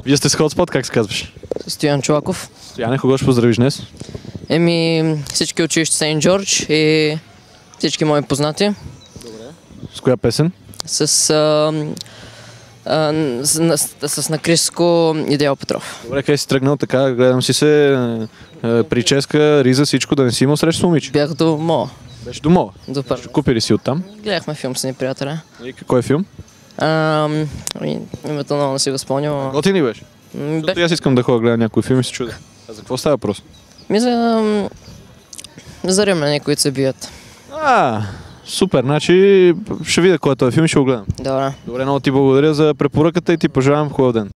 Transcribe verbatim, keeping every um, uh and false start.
Вие сте с Хотспот, как се казваш? Стоян Чолаков. Стояне, кого ще поздравиш днес? Еми, всички училища Сейнт Джордж и всички мои познати. С коя песен? С, а, а, с, с, с Накриско и Деял Петров. Добре, къде си тръгнал така, гледам си се, е, е, прическа, риза, всичко, да не си имал среща с момиче. Бях до Мо. Беше дома. До първо. Купи ли си оттам? Гледахме филм с ни приятеля. И кой е филм? А, името много не си го спомням. Готин ли беше? М, Защото аз искам да ходя гледам някой филм и се чудя. А за какво става въпрос? Ми за, за римляни, които се бият. А, супер, значи ще видя кой е този филм и ще го гледам. Добре. Добре, много ти благодаря за препоръката и ти пожелавам хубав ден.